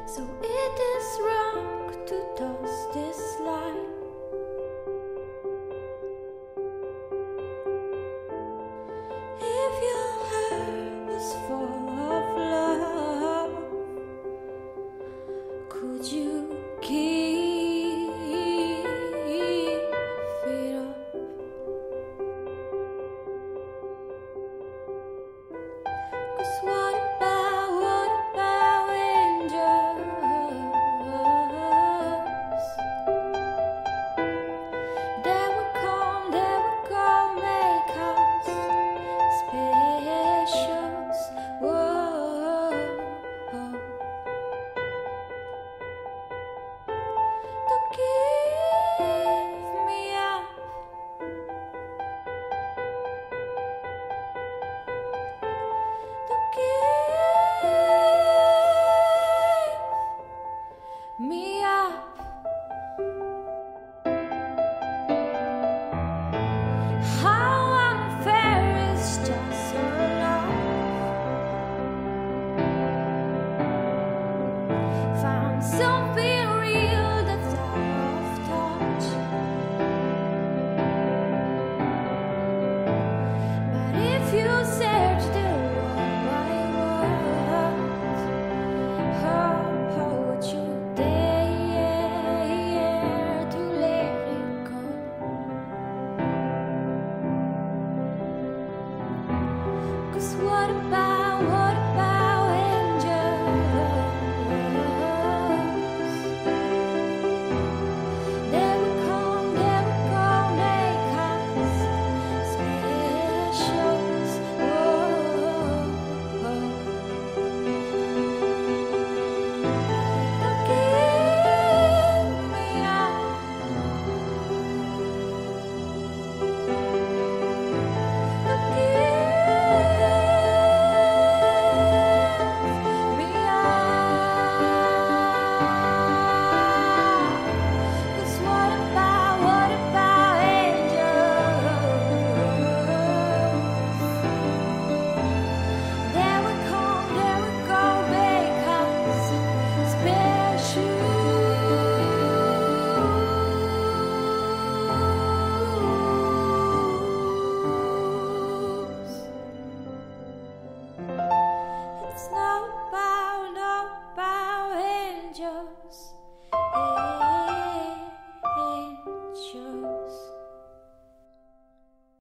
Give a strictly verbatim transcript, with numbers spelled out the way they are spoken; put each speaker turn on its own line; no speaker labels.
So it is wrong to toss this line. If your heart was full of love, could you give it up? 'Cause what about, what about angels? They will come, they will come, make us specials. Whoa. Don't give me up. Don't give me up. How unfair is just your love. Found something real that's out of touch. But if you search the world wide world, how, how would you dare to let it go? 'Cause what about, what about angels? They will come, they will come, make us specials. Whoa. Don't give me up. Don't give me up. 'Cause what about, what about angels? They will come, they will go, make us specials. It's not about